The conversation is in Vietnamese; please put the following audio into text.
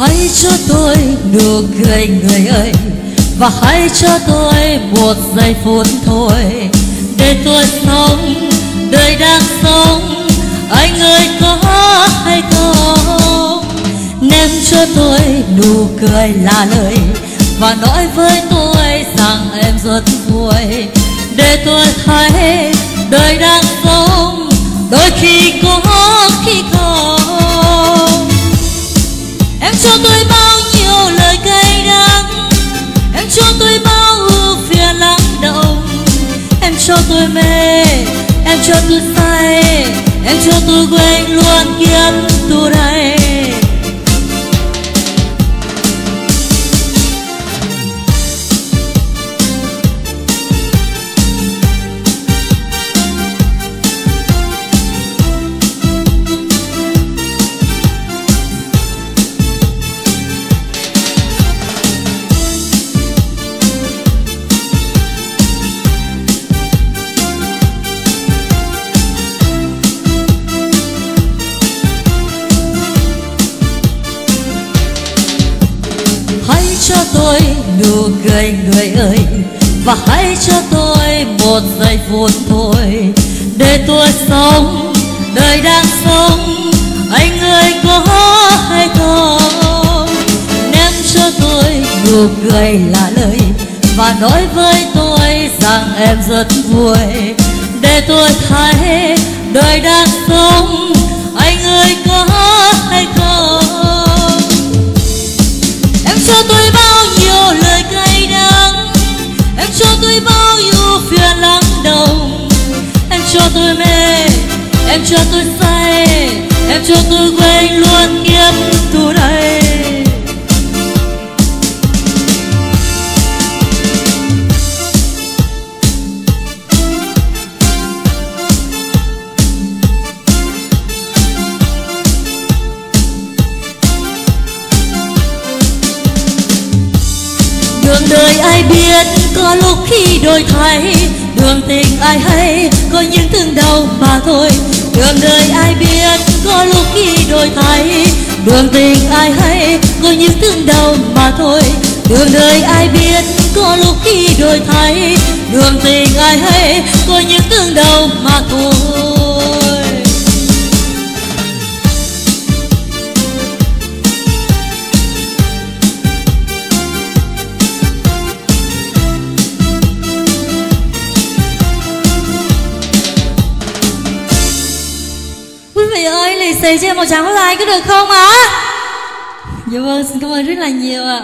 Hãy cho tôi nụ cười người ơi, và hãy cho tôi một giây phút thôi để tôi sống đời đang sống. Anh ơi có hay không? Ném cho tôi nụ cười là lời và nói với tôi rằng em rất vui, để tôi thấy đời đang sống, đôi khi có khi không. Em cho tôi bao nhiêu lời cay đắng, em cho tôi bao ưu phiền lắng động. Em cho tôi mê, em cho tôi say, em cho tôi quên luôn kiếp tu đây. Hãy cho tôi nụ cười người ơi, và hãy cho tôi một giây phút thôi để tôi sống đời đang sống. Anh ơi có hay không? Ném cho tôi nụ cười là lời và nói với tôi rằng em rất vui, để tôi thấy đời đang sống. Anh ơi có hay không? Em cho tôi bao nhiêu lời cay đắng, em cho tôi bao nhiêu phiền lắng động. Em cho tôi mê, em cho tôi say, em cho tôi quên luôn kiếp tu đây. Đường đời ai biết có lúc khi đổi thay, đường tình ai hay có những thương đau mà thôi. Đường đời ai biết có lúc khi đổi thay, đường tình ai hay có những thương đau mà thôi. Đường đời ai biết có lúc khi đổi thay, đường tình ai hay có những thương đau mà thôi. Quý vị ơi, lì xì cho em một tràng pháo tay có được không ạ? Dạ vâng, xin cảm ơn rất là nhiều ạ.